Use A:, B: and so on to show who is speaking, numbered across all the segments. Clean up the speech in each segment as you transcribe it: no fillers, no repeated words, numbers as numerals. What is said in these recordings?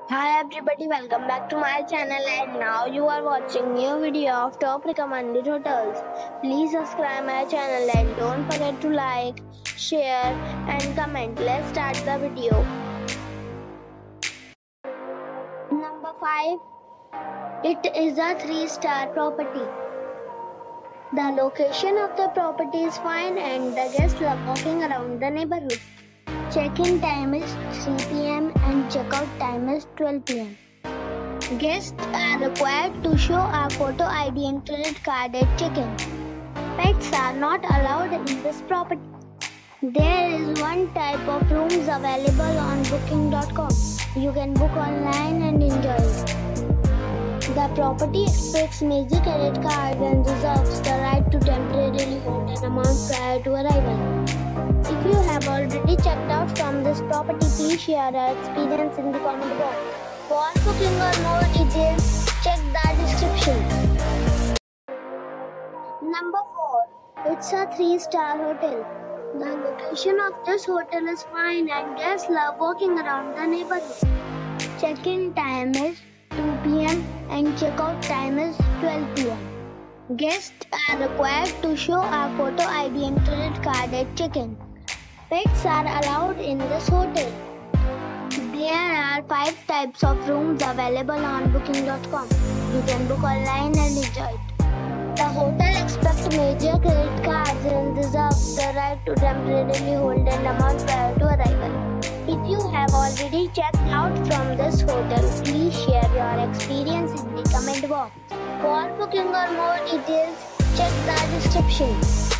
A: Hi everybody, welcome back to my channel and now you are watching new video of top recommended hotels. Please subscribe my channel and don't forget to like, share and comment. Let's start the video. Number 5. It is a 3-star property. The location of the property is fine and the guests love walking around the neighborhood. Check-in time is 3 p.m. and check-out time is 12 p.m. Guests are required to show a photo ID and credit card at check-in. Pets are not allowed in this property. There is one type of rooms available on booking.com. You can book online and enjoy it. The property expects major credit cards and reserves the right to temporarily hold an amount prior to arrival. If you have already checked out from this property, please share your experience in the comment box. For booking or more details, check the description. Number 4. It's a 3-star hotel. The location of this hotel is fine and guests love walking around the neighborhood. Check-in time is 2 p.m. and check-out time is 12 p.m. Guests are required to show a photo ID and credit card at check-in. Pets are allowed in this hotel. There are 5 types of rooms available on booking.com. You can book online and enjoy it. The hotel expects major credit cards and reserves the right to temporarily hold an amount prior to arrival. If you have already checked out from this hotel, please share your experience in the comment box. For booking or more details, check the description.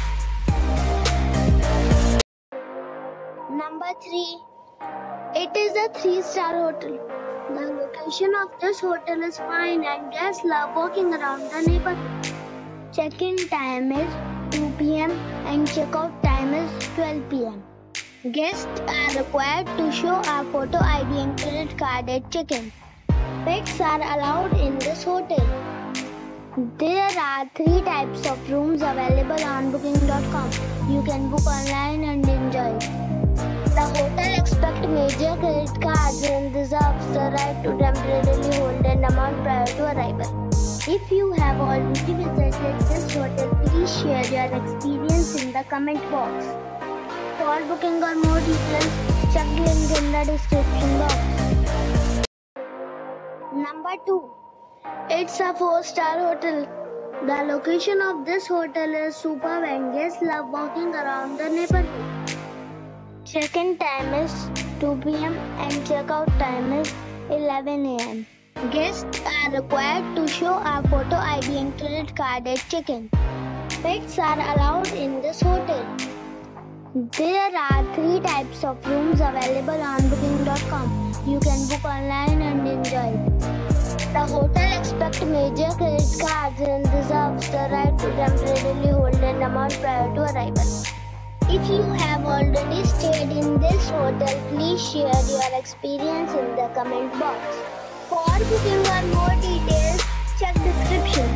A: Number 3. It is a 3-star hotel. The location of this hotel is fine and guests love walking around the neighborhood. Check-in time is 2 p.m. and check-out time is 12 p.m. Guests are required to show a photo ID and credit card at check-in. Pets are allowed in this hotel. There are 3 types of rooms available on booking.com. You can book online and enjoy it. The hotel expects major credit cards and reserves the right to temporarily hold an amount prior to arrival. If you have already visited this hotel, please share your experience in the comment box. For booking or more details, check the link in the description box. Number 2. It's a 4-star hotel. The location of this hotel is superb and guests love walking around the neighborhood. Check-in time is 2 p.m. and check-out time is 11 a.m. Guests are required to show a photo ID and credit card at check-in. Pets are allowed in this hotel. There are 3 types of rooms available on booking.com. You can book online and enjoy it. The hotel expects major credit cards and reserves the right to temporarily hold an amount prior to arrival. If you have already stayed in this hotel, please share your experience in the comment box. For booking or more details, check description.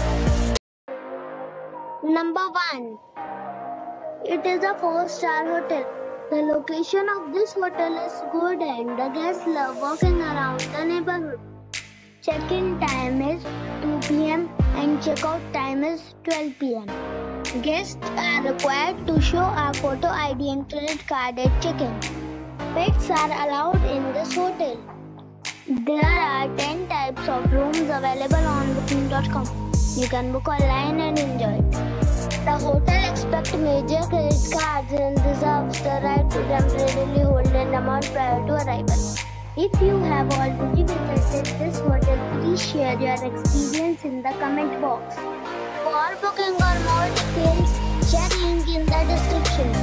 A: Number 1. It is a 4-star hotel. The location of this hotel is good and the guests love walking around the neighborhood. Check-in time is 2 p.m. and check-out time is 12 p.m. Guests are required to show a photo ID and credit card at check-in. Pets are allowed in this hotel. There are 10 types of rooms available on booking.com. You can book online and enjoy it. The hotel expects major credit cards and reserves the right to temporarily hold an amount prior to arrival. If you have already visited this hotel, please share your experience in the comment box. For booking or more details, check link in the description.